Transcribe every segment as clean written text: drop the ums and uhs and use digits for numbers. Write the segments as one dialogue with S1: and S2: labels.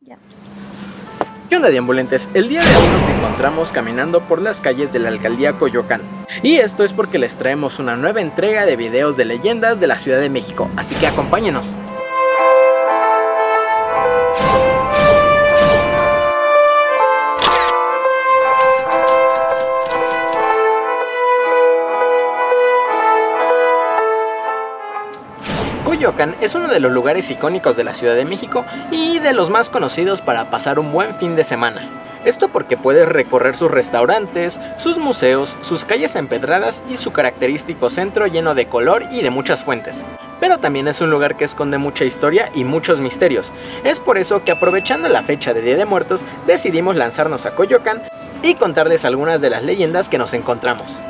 S1: Ya.
S2: ¿Qué onda, deambulentes? El día de hoy nos encontramos caminando por las calles de la alcaldía Coyoacán. Y esto es porque les traemos una nueva entrega de videos de leyendas de la Ciudad de México, así que acompáñenos. Coyoacán es uno de los lugares icónicos de la Ciudad de México y de los más conocidos para pasar un buen fin de semana. Esto porque puedes recorrer sus restaurantes, sus museos, sus calles empedradas y su característico centro lleno de color y de muchas fuentes. Pero también es un lugar que esconde mucha historia y muchos misterios. Es por eso que, aprovechando la fecha de Día de Muertos, decidimos lanzarnos a Coyoacán y contarles algunas de las leyendas que nos encontramos.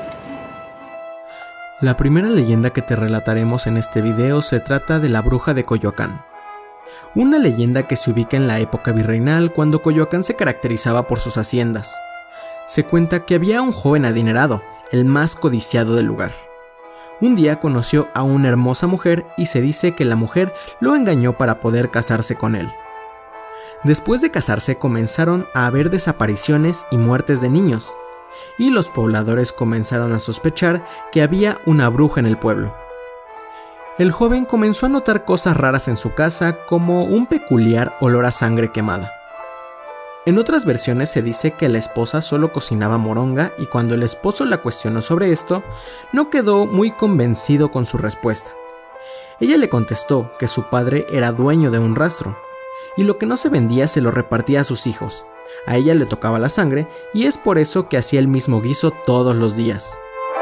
S3: La primera leyenda que te relataremos en este video se trata de la bruja de Coyoacán. Una leyenda que se ubica en la época virreinal, cuando Coyoacán se caracterizaba por sus haciendas. Se cuenta que había un joven adinerado, el más codiciado del lugar. Un día conoció a una hermosa mujer y se dice que la mujer lo engañó para poder casarse con él. Después de casarse comenzaron a haber desapariciones y muertes de niños, y los pobladores comenzaron a sospechar que había una bruja en el pueblo. El joven comenzó a notar cosas raras en su casa, como un peculiar olor a sangre quemada. En otras versiones se dice que la esposa solo cocinaba moronga, y cuando el esposo la cuestionó sobre esto, no quedó muy convencido con su respuesta. Ella le contestó que su padre era dueño de un rastro, y lo que no se vendía se lo repartía a sus hijos. A ella le tocaba la sangre y es por eso que hacía el mismo guiso todos los días.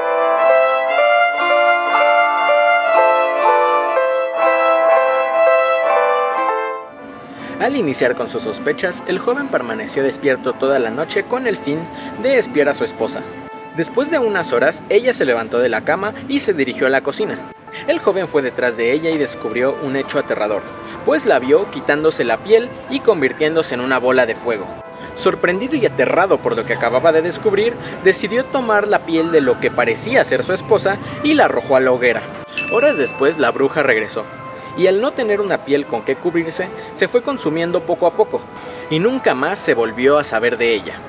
S2: Al iniciar con sus sospechas, el joven permaneció despierto toda la noche con el fin de espiar a su esposa. Después de unas horas, ella se levantó de la cama y se dirigió a la cocina. El joven fue detrás de ella y descubrió un hecho aterrador, pues la vio quitándose la piel y convirtiéndose en una bola de fuego. Sorprendido y aterrado por lo que acababa de descubrir, decidió tomar la piel de lo que parecía ser su esposa y la arrojó a la hoguera. Horas después, la bruja regresó, y al no tener una piel con que cubrirse, se fue consumiendo poco a poco, y nunca más se volvió a saber de ella.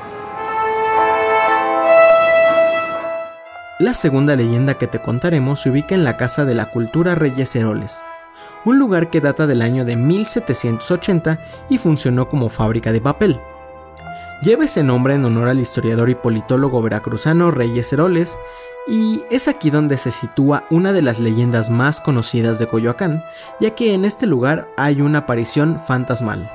S3: La segunda leyenda que te contaremos se ubica en la Casa de la Cultura Reyes Heroles, un lugar que data del año de 1780 y funcionó como fábrica de papel. Lleva ese nombre en honor al historiador y politólogo veracruzano Reyes Heroles, y es aquí donde se sitúa una de las leyendas más conocidas de Coyoacán, ya que en este lugar hay una aparición fantasmal.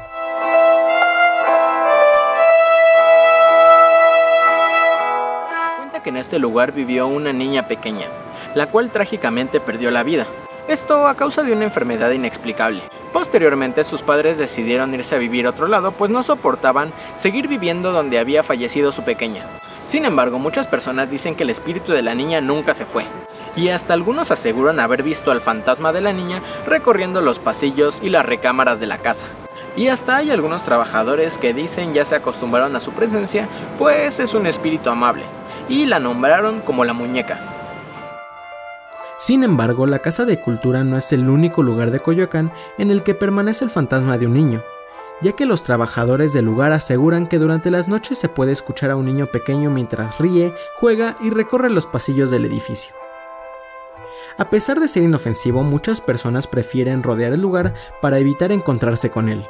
S2: Se cuenta que en este lugar vivió una niña pequeña, la cual trágicamente perdió la vida. Esto a causa de una enfermedad inexplicable. Posteriormente, sus padres decidieron irse a vivir a otro lado, pues no soportaban seguir viviendo donde había fallecido su pequeña. Sin embargo, muchas personas dicen que el espíritu de la niña nunca se fue, y hasta algunos aseguran haber visto al fantasma de la niña recorriendo los pasillos y las recámaras de la casa. Y hasta hay algunos trabajadores que dicen ya se acostumbraron a su presencia, pues es un espíritu amable, y la nombraron como la muñeca.
S3: Sin embargo, la Casa de Cultura no es el único lugar de Coyoacán en el que permanece el fantasma de un niño, ya que los trabajadores del lugar aseguran que durante las noches se puede escuchar a un niño pequeño mientras ríe, juega y recorre los pasillos del edificio. A pesar de ser inofensivo, muchas personas prefieren rodear el lugar para evitar encontrarse con él.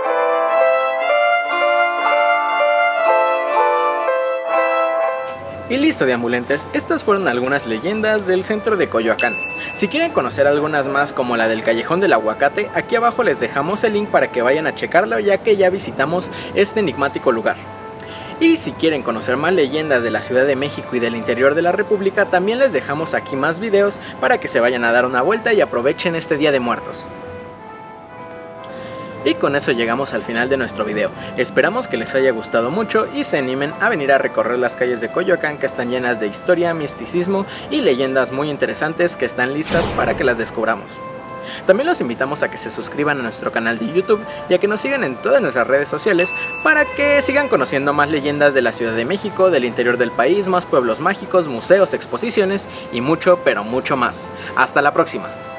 S2: Y listo, deambulentes, estas fueron algunas leyendas del centro de Coyoacán. Si quieren conocer algunas más, como la del Callejón del Aguacate, aquí abajo les dejamos el link para que vayan a checarlo, ya que ya visitamos este enigmático lugar. Y si quieren conocer más leyendas de la Ciudad de México y del interior de la República, también les dejamos aquí más videos para que se vayan a dar una vuelta y aprovechen este Día de Muertos. Y con eso llegamos al final de nuestro video. Esperamos que les haya gustado mucho y se animen a venir a recorrer las calles de Coyoacán, que están llenas de historia, misticismo y leyendas muy interesantes que están listas para que las descubramos. También los invitamos a que se suscriban a nuestro canal de YouTube y a que nos sigan en todas nuestras redes sociales para que sigan conociendo más leyendas de la Ciudad de México, del interior del país, más pueblos mágicos, museos, exposiciones y mucho, pero mucho más. Hasta la próxima.